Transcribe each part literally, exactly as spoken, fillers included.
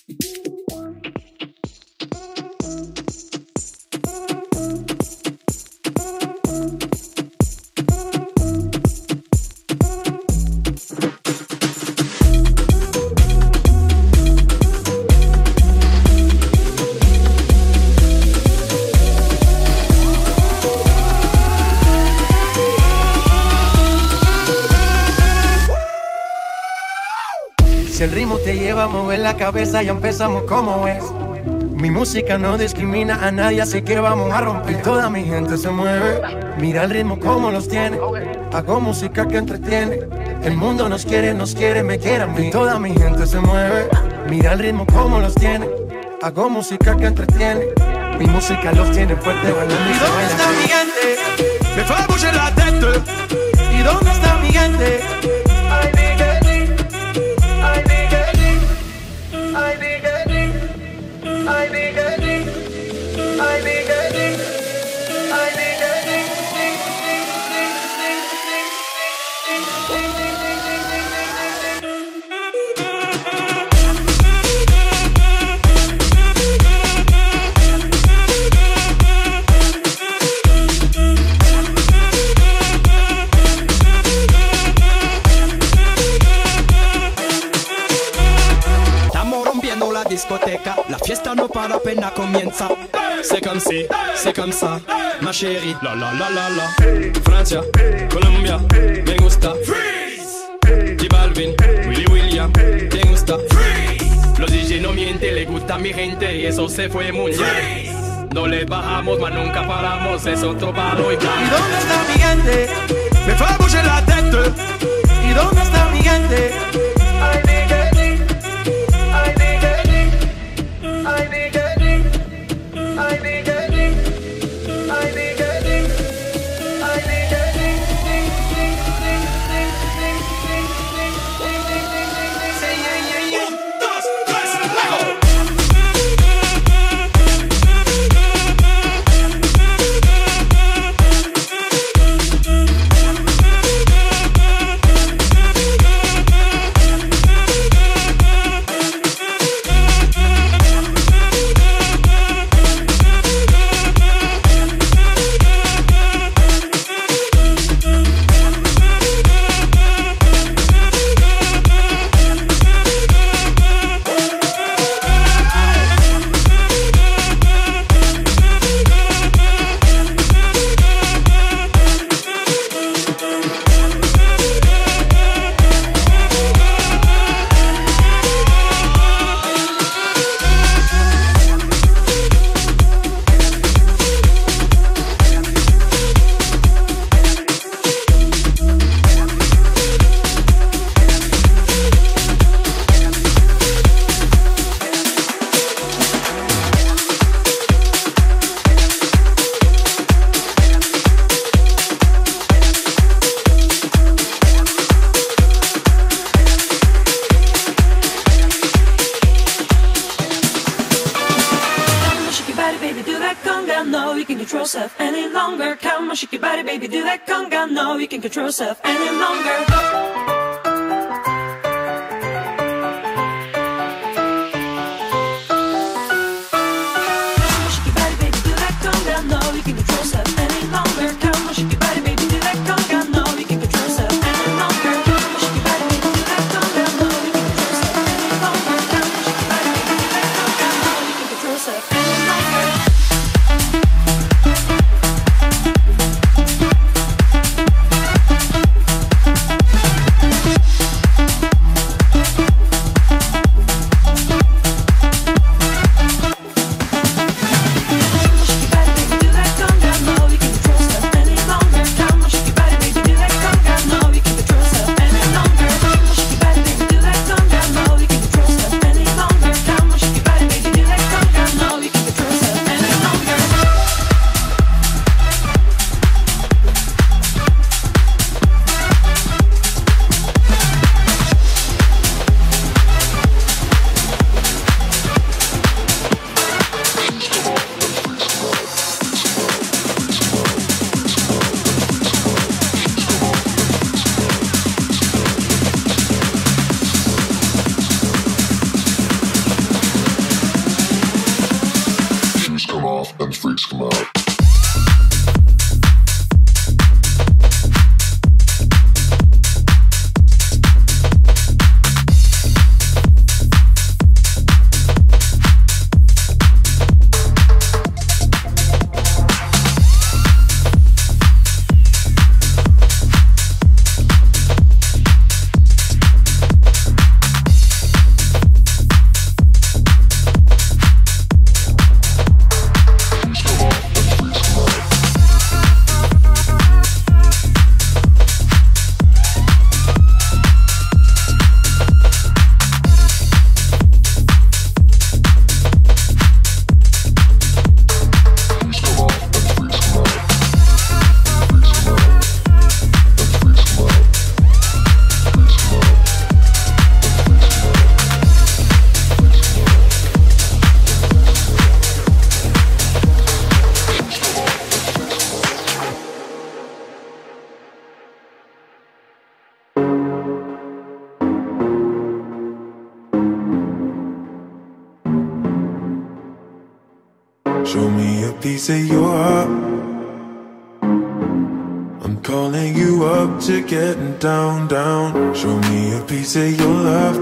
Si el ritmo te lleva a mover la cabeza, ya empezamos como es. Mi música no discrimina a nadie, así que vamos a romper. Toda mi gente se mueve, mira el ritmo como los tiene. Hago música que entretiene. El mundo nos quiere, nos quiere, me quiere a mí. Toda mi gente se mueve, mira el ritmo como los tiene. Hago música que entretiene. Mi música los tiene fuerte bailando. ¿Y dónde está mi gente? Me fue a bouger la tête. ¿Y dónde está mi gente? Ay, mi gente. Ay, mi gente. Ay, mi gente. Ay, mi gente. Ay, mi gente. Ay, mi gente. Discoteca, la fiesta no para apenas comienza. C'est comme si, c'est comme ça, ma chérie. La la la la la. Francia, Colombia, me gusta. Freeze. J Balvin, Willy William, me gusta. Freeze. Los D J no mienten, le gusta a mi gente y eso se fue muy bien. No le bajamos, mas nunca paramos, es otro palo y blanco. ¿Y dónde está mi gente? Me fue a bouger la tête. ¿Y dónde está mi gente? Ay, mi gente. Ay, mi gente. Ay, mi gente. Ay, mi gente. Ay, mi gente. Ay, mi gente. Un, dos, tres, luego. Control yourself any longer. piece of your heart. I'm calling you up to getting down, down. Show me a piece of your love.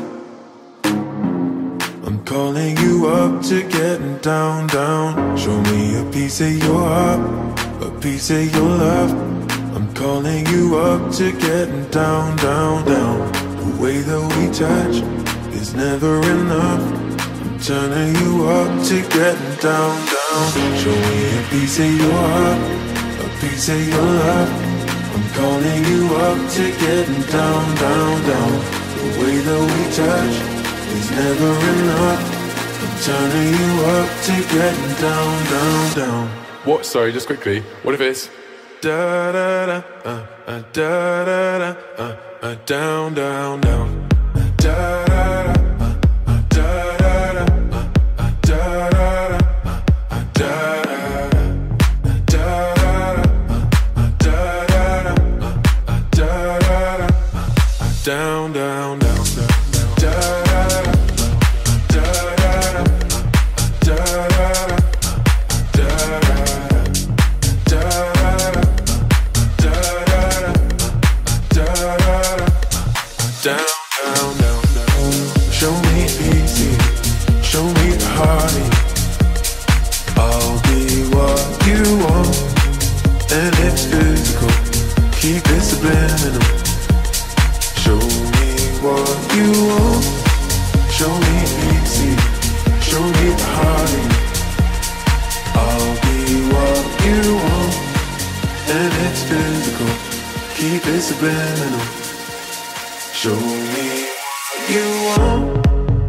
I'm calling you up to getting down, down. Show me a piece of your heart, a piece of your love. I'm calling you up to getting down, down, down. The way that we touch is never enough. I'm turning you up to getting down, down. Show me a piece of your heart, a piece of your love. I'm calling you up to getting down, down, down. The way that we touch is never enough. I'm turning you up to getting down, down, down. What? Sorry, just quickly. What if it's da da da uh, uh, da da da uh, uh, down, down, down. Uh, da da da uh, uh, da da da uh, uh, da da da uh, uh, da da da uh, da da da uh, uh, da da da uh, uh, down, down, down, down. Down, down, down, down. Show me easy, show me the heartache. I'll be what you want, and it's physical. Keep it subliminal. Show me what you want. Show me easy, show me the heartache. I'll be what you want, and it's physical. Keep it subliminal. Show me what you want.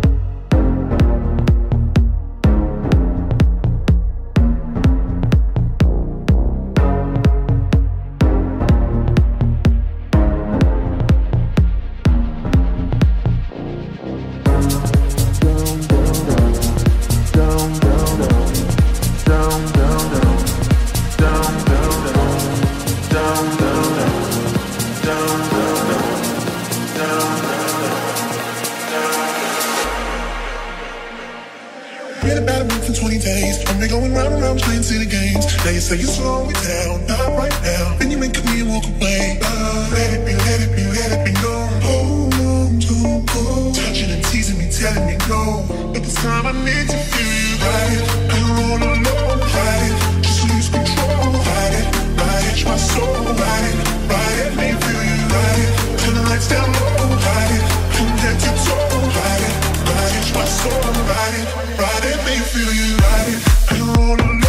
Say you slow me down, not right now. Then you make me walk away. Uh, let it be, let it be, let it be known. Hold on to go. Touching and teasing me, telling me no. But this time I need to feel you right. I'm all alone, right? Just lose control, right? Right, my soul, right? Right, me feel you right. Turn the lights down low, right? Come get your toe, right? Right, my soul, right? Right, me feel you right. I'm all alone.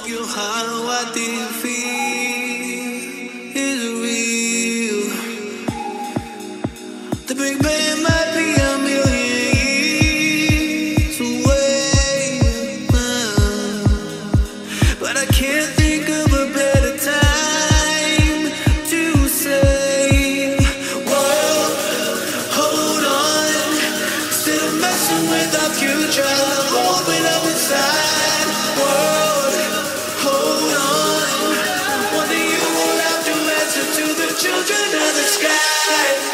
your heart, what do you feel is real? The Big Bang might be a million years away, but I can't think of a better time to say, whoa, hold on, instead of messing with our future, open up inside, world, hold on, one day you will have to answer to the children of the sky.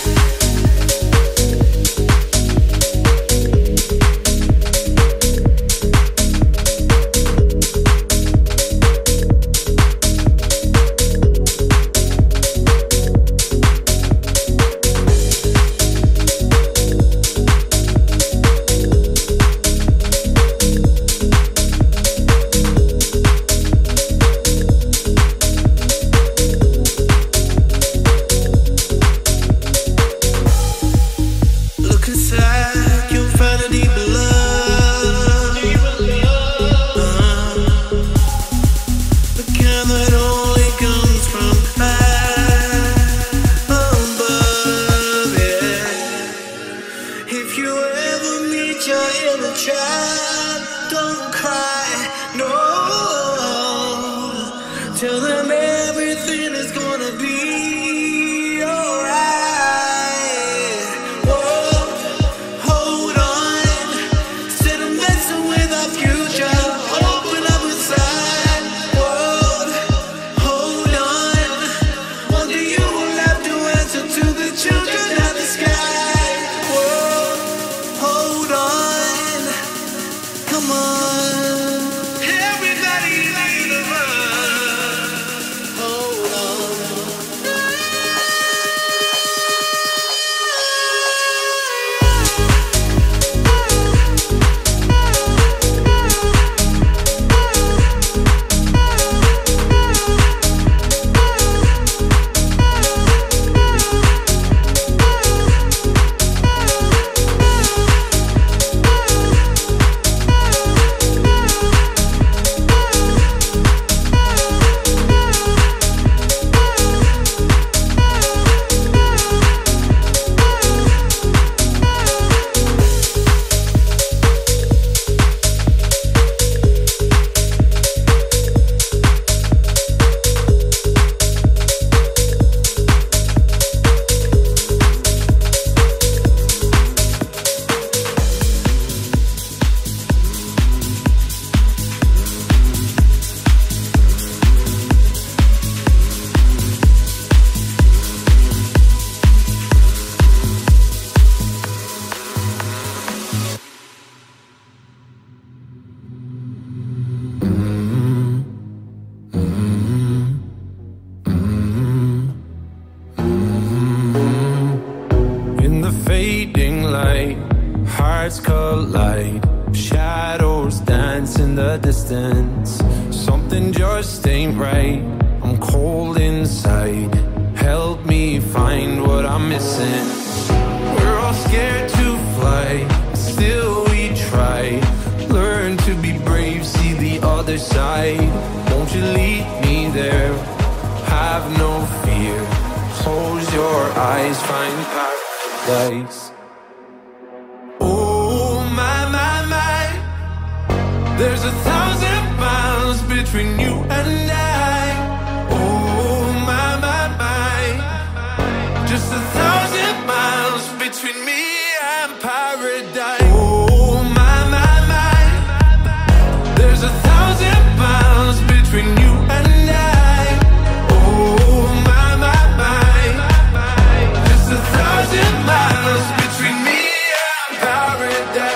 Something just ain't right. I'm cold inside. Help me find what I'm missing. We're all scared to fly, still we try. Learn to be brave, see the other side. Won't you lead me there? Have no fear. Close your eyes, find paradise. Oh my, my, my. There's a thousand miles between you and I. Oh my, my, my. Just a thousand miles between me and paradise. Oh my, my, my. There's a thousand miles between you and I. Oh my, my, my. Just a thousand miles between me and paradise.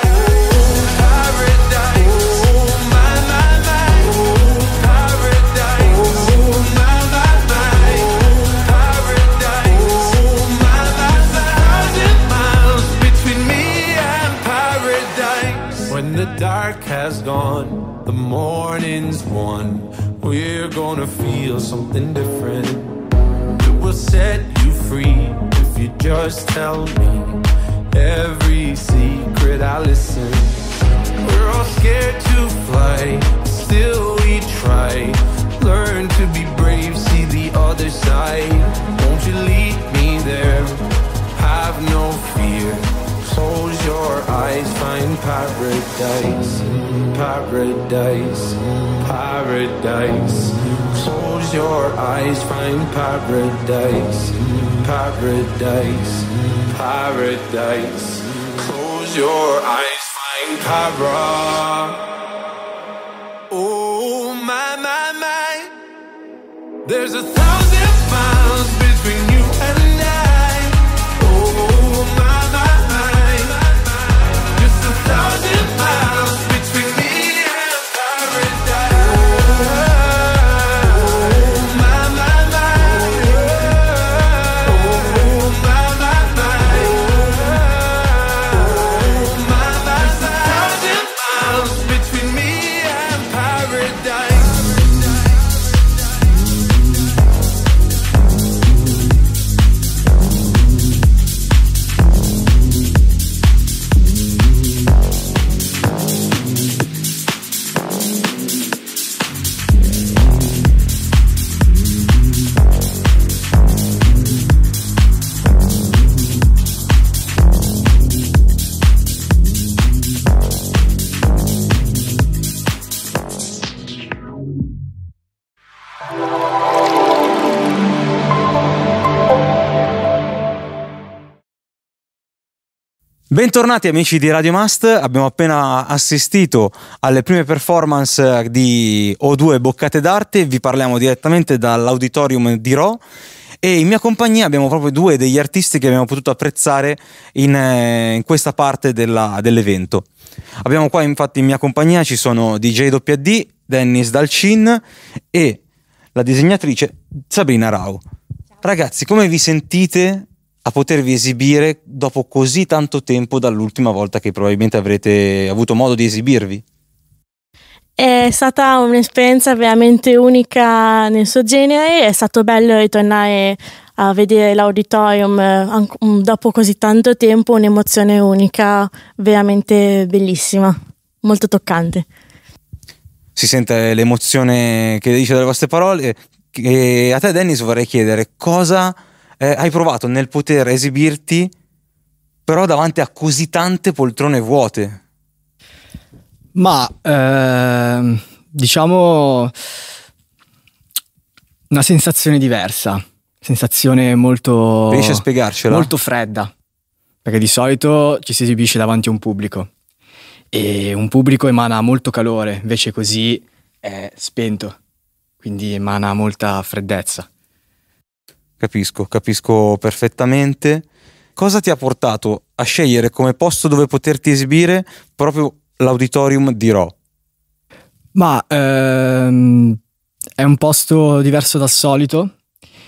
The dark has gone, the morning's won. We're gonna feel something different. It will set you free if you just tell me every secret I listen. We're all scared to fly, still we try. try. Learn to be brave, see the other side. Won't you lead me there? Have no fear. Close your eyes, find paradise. Paradise, paradise. Close your eyes, find paradise. Paradise, paradise. Close your eyes, find para. Oh my, my, my. There's a thousand miles between you and I. Oh my, my, my. Just a thousand miles between me and paradise. Oh my, my, my. Oh my, my, my. Oh my, my, my. Just a thousand miles between me and paradise. Bentornati amici di Radio Must, abbiamo appena assistito alle prime performance di O due Boccate d'Arte, vi parliamo direttamente dall'auditorium di Rho e in mia compagnia abbiamo proprio due degli artisti che abbiamo potuto apprezzare in, eh, in questa parte della, dell'evento. Abbiamo qua infatti in mia compagnia ci sono D J W D, Dennis Dalcin e la disegnatrice Sabrina Rao. Ragazzi, come vi sentite a potervi esibire dopo così tanto tempo dall'ultima volta che probabilmente avrete avuto modo di esibirvi? È stata un'esperienza veramente unica nel suo genere, è stato bello ritornare a vedere l'auditorium dopo così tanto tempo, un'emozione unica, veramente bellissima, molto toccante. Si sente l'emozione che dice dalle vostre parole. E a te Dennis vorrei chiedere cosa Eh, hai provato nel poter esibirti però davanti a così tante poltrone vuote? Ma eh, diciamo una sensazione diversa, sensazione molto riesci a spiegarcela? Molto fredda, perché di solito ci si esibisce davanti a un pubblico e un pubblico emana molto calore, invece così è spento, quindi emana molta freddezza. Capisco, capisco perfettamente. Cosa ti ha portato a scegliere come posto dove poterti esibire proprio l'auditorium di Rho? Ma ehm, è un posto diverso dal solito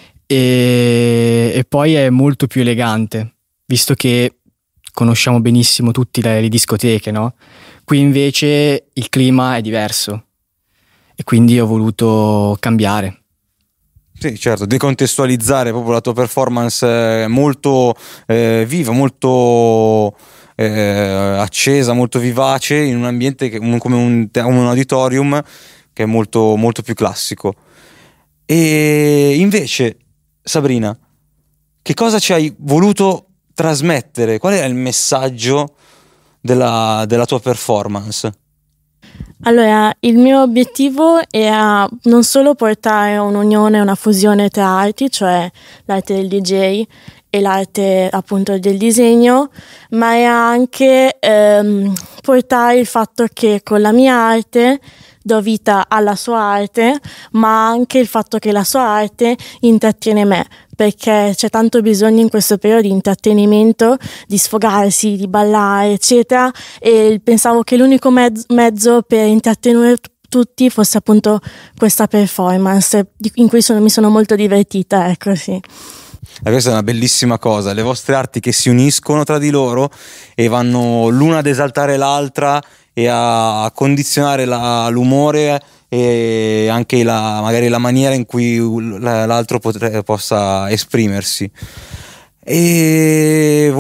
e, e poi è molto più elegante, visto che conosciamo benissimo tutti le, le discoteche, no? Qui invece il clima è diverso e quindi ho voluto cambiare. Sì, certo, decontestualizzare proprio la tua performance molto eh, viva, molto eh, accesa, molto vivace in un ambiente che, come un, un auditorium che è molto, molto più classico. E invece, Sabrina, che cosa ci hai voluto trasmettere? Qual era il messaggio della, della tua performance? Allora, il mio obiettivo era non solo portare un'unione, una fusione tra arti, cioè l'arte del D J e l'arte appunto del disegno, ma era anche ehm, portare il fatto che con la mia arte do vita alla sua arte, ma anche il fatto che la sua arte intrattiene me, perché c'è tanto bisogno in questo periodo di intrattenimento, di sfogarsi, di ballare, eccetera, e pensavo che l'unico mezzo, mezzo per intrattenere tutti fosse appunto questa performance, in cui sono, mi sono molto divertita, ecco, sì. E questa è una bellissima cosa, le vostre arti che si uniscono tra di loro e vanno l'una ad esaltare l'altra e a condizionare la, l'umore e anche la, magari la maniera in cui l'altro potre, possa esprimersi. E volevo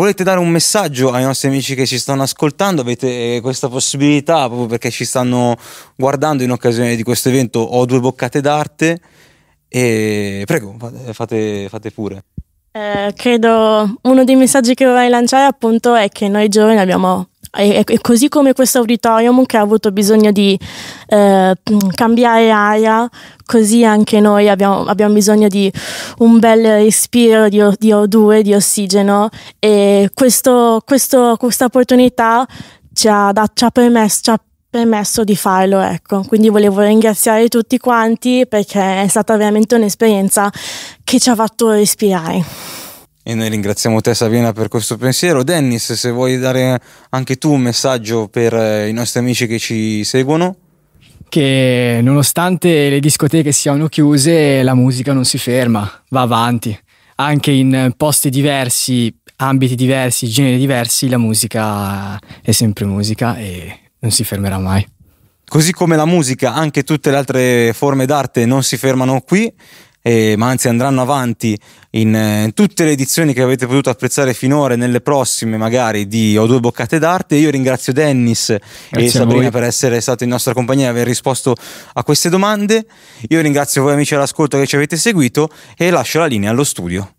volete dare un messaggio ai nostri amici che ci stanno ascoltando, avete questa possibilità proprio perché ci stanno guardando in occasione di questo evento Ho due boccate d'arte, e prego, fate, fate pure. Eh, credo uno dei messaggi che vorrei lanciare appunto è che noi giovani abbiamo, è, è così come questo auditorium che ha avuto bisogno di eh, cambiare aria, così anche noi abbiamo, abbiamo bisogno di un bel respiro di, di O due, di ossigeno, e questo, questo, questa opportunità ci ha, dat, ci ha permesso, ci ha permesso di farlo, ecco. Quindi volevo ringraziare tutti quanti perché è stata veramente un'esperienza che ci ha fatto respirare. E noi ringraziamo te, Sabrina, per questo pensiero. Dennis, se vuoi dare anche tu un messaggio per i nostri amici che ci seguono. Che nonostante le discoteche siano chiuse, la musica non si ferma, va avanti. Anche in posti diversi, ambiti diversi, generi diversi, la musica è sempre musica e non si fermerà mai. Così come la musica, anche tutte le altre forme d'arte non si fermano qui, eh, ma anzi andranno avanti in eh, tutte le edizioni che avete potuto apprezzare finora e nelle prossime magari di Ho due boccate d'arte. Io ringrazio Dennis Grazie e Sabrina per essere stato in nostra compagnia e aver risposto a queste domande. Io ringrazio voi amici all'ascolto che ci avete seguito e lascio la linea allo studio.